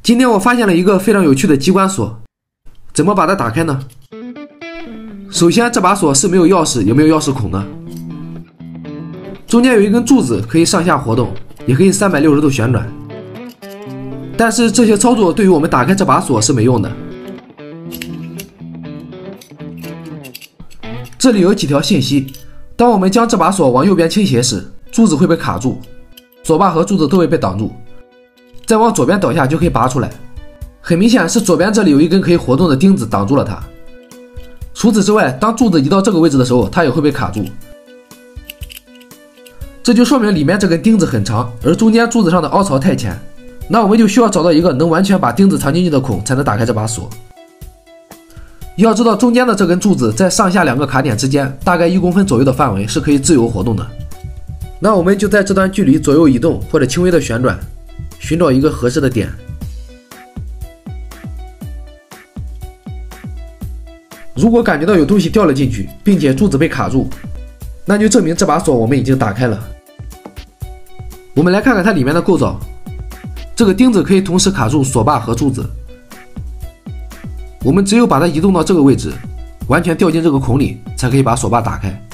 今天我发现了一个非常有趣的机关锁，怎么把它打开呢？首先，这把锁是没有钥匙也没有钥匙孔的，中间有一根柱子可以上下活动，也可以360度旋转。但是这些操作对于我们打开这把锁是没用的。这里有几条信息，当我们将这把锁往右边倾斜时，柱子会被卡住，锁把和柱子都会被挡住。再往左边倒下就可以拔出来，很明显是左边这里有一根可以活动的钉子挡住了它。除此之外，当柱子移到这个位置的时候，它也会被卡住。这就说明里面这根钉子很长，而中间柱子上的凹槽太浅。那我们就需要找到一个能完全把钉子藏进去的孔，才能打开这把锁。要知道，中间的这根柱子在上下两个卡点之间，大概1公分左右的范围是可以自由活动的。那我们就在这段距离左右移动或者轻微的旋转，寻找一个合适的点。如果感觉到有东西掉了进去，并且柱子被卡住，那就证明这把锁我们已经打开了。我们来看看它里面的构造。这个钉子可以同时卡住锁把和柱子，我们只有把它移动到这个位置，完全掉进这个孔里，才可以把锁把打开。